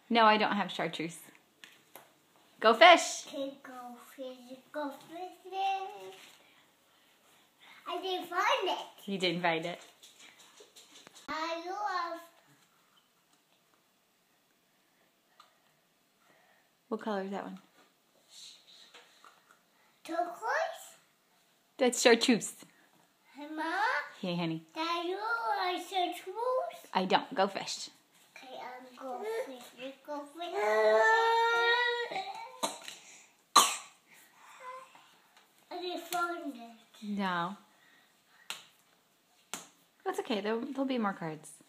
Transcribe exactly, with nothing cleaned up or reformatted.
No, I don't have chartreuse. Go fish. Okay, go fish, go fish. I didn't find it. You didn't find it. I love. What color is that one? Turquoise? That's chartreuse. Hey, Mama? Hey, honey. That you are chartreuse? I don't. Go fish. Okay, I'll go fish, go fish. I didn't find it. No. That's okay. There'll, there'll be more cards.